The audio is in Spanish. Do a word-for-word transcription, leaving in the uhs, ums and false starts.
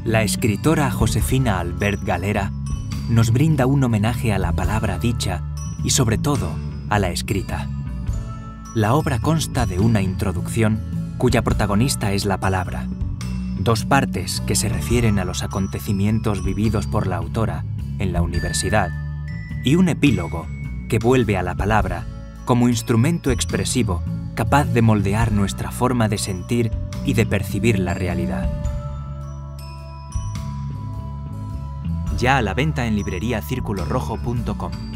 La escritora Josefina Albert Galera nos brinda un homenaje a la palabra dicha y sobre todo a la escrita. La obra consta de una introducción cuya protagonista es la palabra, dos partes que se refieren a los acontecimientos vividos por la autora en la universidad y un epílogo que vuelve a la palabra como instrumento expresivo capaz de moldear nuestra forma de sentir y de percibir la realidad. Ya a la venta en librería círculo rojo punto com.